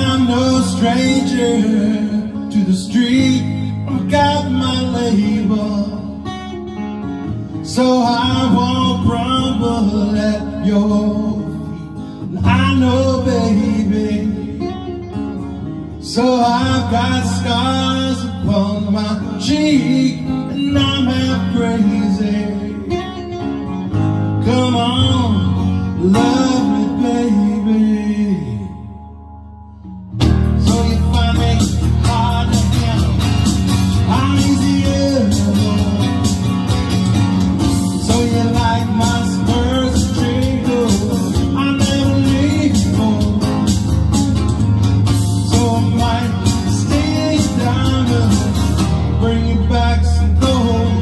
I'm no stranger to the street. I've got my label, so I won't crumble at your feet. And I know, baby, so I've got scars upon my cheek, and I'm half crazy. Come on, love me, baby. So you find me hard to handle, I'm easier. So you like my spurs and jingles, I never leave you home. So I might stay down and bring you back some gold.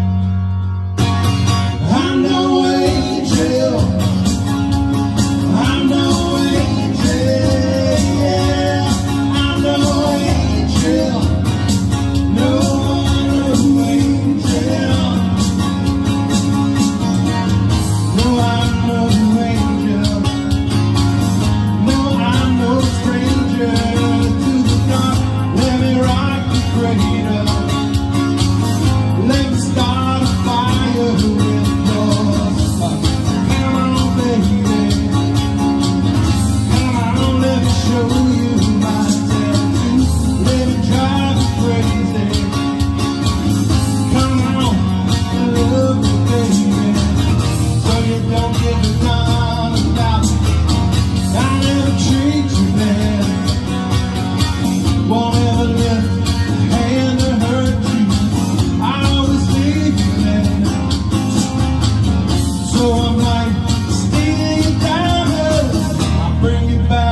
I'm no angel, I'm no angel, yeah, I'm no angel, no, no angel, no, I'm no angel, no, I'm no stranger to the dark. Let me rock the cradle, let me start a fire with yours. Come on, baby, come on, let me show you my tattoo. Let me drive you crazy. Come on, love me, baby, so you don't get me down about me. I never treat you bad, won't ever lift a hand to hurt you. I always leave you there, so I might steal you down, I'll bring you back.